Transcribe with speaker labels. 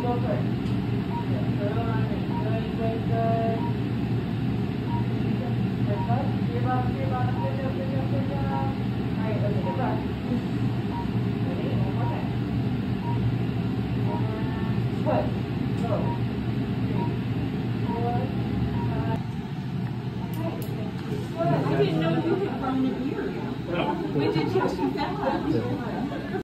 Speaker 1: go first. Good on it. Good. Good touch. Give up. Good job. Alright, let's take a breath. Ready? One more time. Put. Go. 3, 4, 5. I didn't know you could run in a year. We did just that.